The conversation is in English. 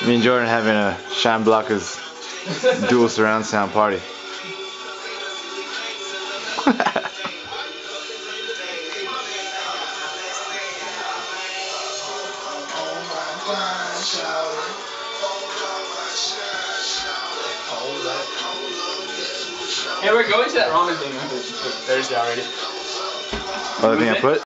Me and Jordan having a Shine Blockers dual surround sound party. Hey, we're going to that ramen thing on Thursday already. Other thing I put?